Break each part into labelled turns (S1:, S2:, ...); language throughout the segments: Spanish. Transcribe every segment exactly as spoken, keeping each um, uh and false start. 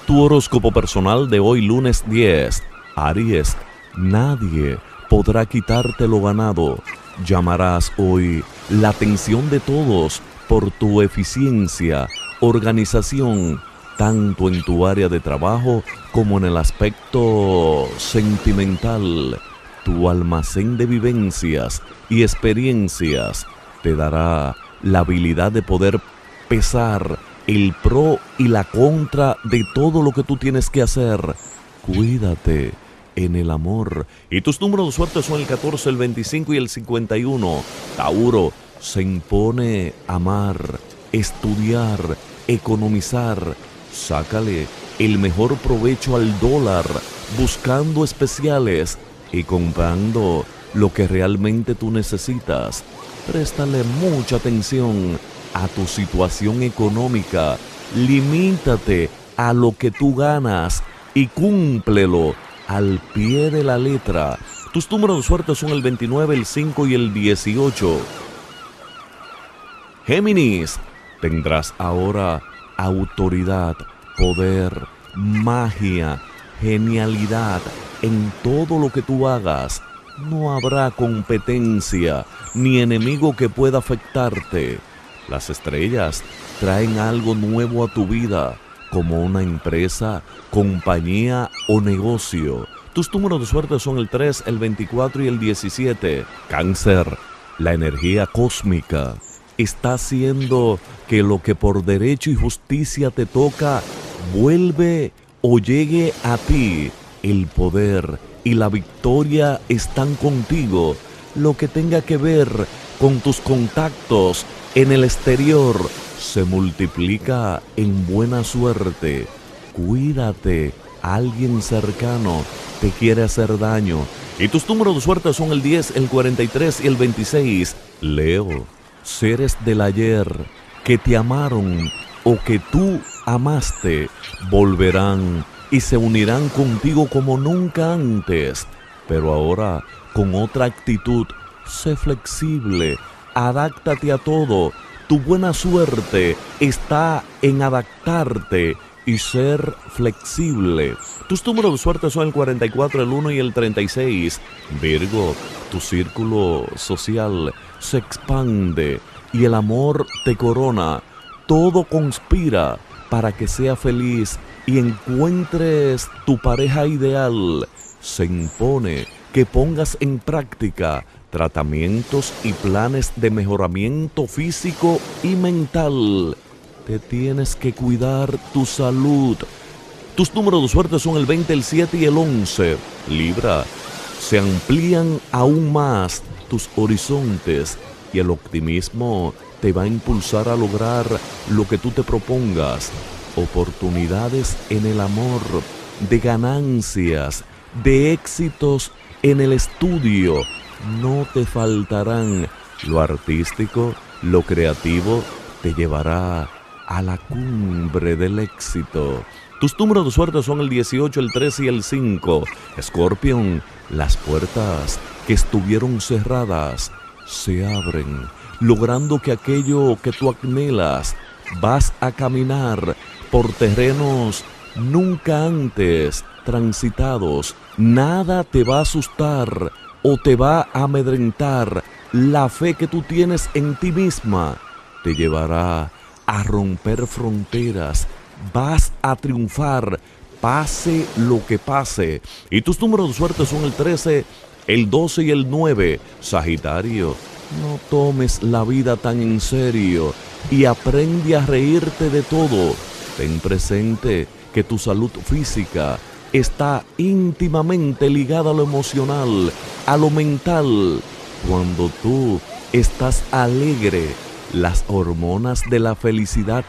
S1: Tu horóscopo personal de hoy lunes diez. Aries, nadie podrá quitarte lo ganado. Llamarás hoy la atención de todos por tu eficiencia, organización, tanto en tu área de trabajo como en el aspecto sentimental. Tu almacén de vivencias y experiencias te dará la habilidad de poder pesar el pro y la contra de todo lo que tú tienes que hacer. Cuídate en el amor. Y tus números de suerte son el catorce, el veinticinco y el cincuenta y uno. Tauro, se impone amar, estudiar, economizar. Sácale el mejor provecho al dólar, buscando especiales y comprando lo que realmente tú necesitas. Préstale mucha atención a tu situación económica. Limítate a lo que tú ganas y cúmplelo al pie de la letra. Tus números de suerte son el veintinueve, el cinco y el dieciocho. Géminis, tendrás ahora autoridad, poder, magia, genialidad en todo lo que tú hagas. No habrá competencia ni enemigo que pueda afectarte. Las estrellas traen algo nuevo a tu vida, como una empresa, compañía o negocio. Tus números de suerte son el tres, el veinticuatro y el diecisiete. Cáncer, la energía cósmica está haciendo que lo que por derecho y justicia te toca vuelve o llegue a ti. El poder y la victoria están contigo. Lo que tenga que ver con tus contactos en el exterior se multiplica en buena suerte. Cuídate, alguien cercano te quiere hacer daño. Y tus números de suerte son el diez, el cuarenta y tres y el veintiséis. Leo, seres del ayer que te amaron o que tú amaste volverán y se unirán contigo como nunca antes, pero ahora con otra actitud. Sé flexible, adáptate a todo. Tu buena suerte está en adaptarte y ser flexible. Tus números de suerte son el cuarenta y cuatro, el uno y el treinta y seis. Virgo, tu círculo social se expande y el amor te corona. Todo conspira para que sea feliz y encuentres tu pareja ideal. Se impone que pongas en práctica tratamientos y planes de mejoramiento físico y mental. Te tienes que cuidar tu salud. Tus números de suerte son el veinte, el siete y el once. Libra, se amplían aún más tus horizontes y el optimismo te va a impulsar a lograr lo que tú te propongas. Oportunidades en el amor, de ganancias, de éxitos en el estudio, no te faltarán. Lo artístico, lo creativo, te llevará a la cumbre del éxito. Tus números de suerte son el dieciocho, el trece y el cinco. Escorpión, las puertas que estuvieron cerradas se abren, logrando que aquello que tú anhelas, vas a caminar por terrenos nunca antes transitados. Nada te va a asustar o te va a amedrentar. La fe que tú tienes en ti misma te llevará a romper fronteras. Vas a triunfar, pase lo que pase. Y tus números de suerte son el trece, el doce y el nueve. Sagitario, no tomes la vida tan en serio y aprende a reírte de todo. Ten presente que tu salud física está íntimamente ligada a lo emocional, a lo mental. Cuando tú estás alegre, las hormonas de la felicidad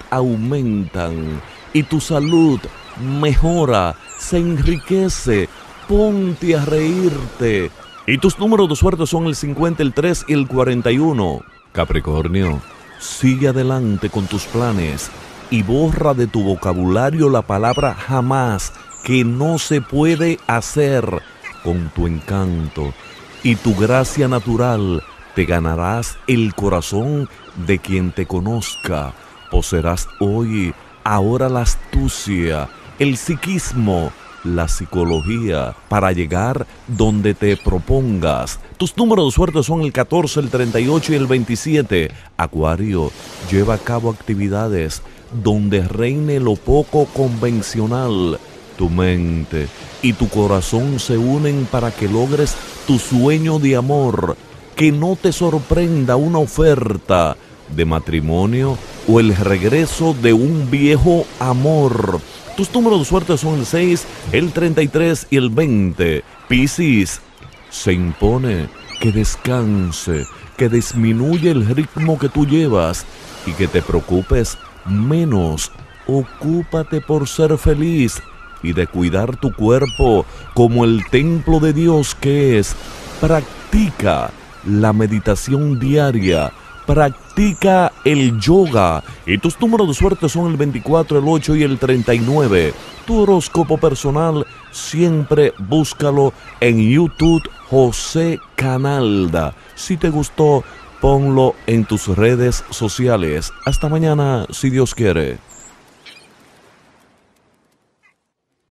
S1: aumentan y tu salud mejora, se enriquece. Ponte a reírte. Y tus números de suerte son el cincuenta, el tres y el cuarenta y uno. Capricornio, sigue adelante con tus planes y borra de tu vocabulario la palabra jamás, que no se puede hacer. Con tu encanto y tu gracia natural te ganarás el corazón de quien te conozca. Poseerás hoy, ahora la astucia el psiquismo, la psicología, para llegar donde te propongas. Tus números de suerte son el catorce, el treinta y ocho y el veintisiete. Acuario, lleva a cabo actividades donde reine lo poco convencional. Tu mente y tu corazón se unen para que logres tu sueño de amor. Que no te sorprenda una oferta de matrimonio o el regreso de un viejo amor. Tus números de suerte son el seis, el treinta y tres y el veinte. Piscis, se impone que descanse, que disminuya el ritmo que tú llevas y que te preocupes menos. Ocúpate por ser feliz y de cuidar tu cuerpo como el templo de Dios que es. Practica la meditación diaria. Practica el yoga y tus números de suerte son el veinticuatro, el ocho y el treinta y nueve. Tu horóscopo personal siempre búscalo en YouTube José Canalda. Si te gustó, ponlo en tus redes sociales. Hasta mañana, si Dios quiere.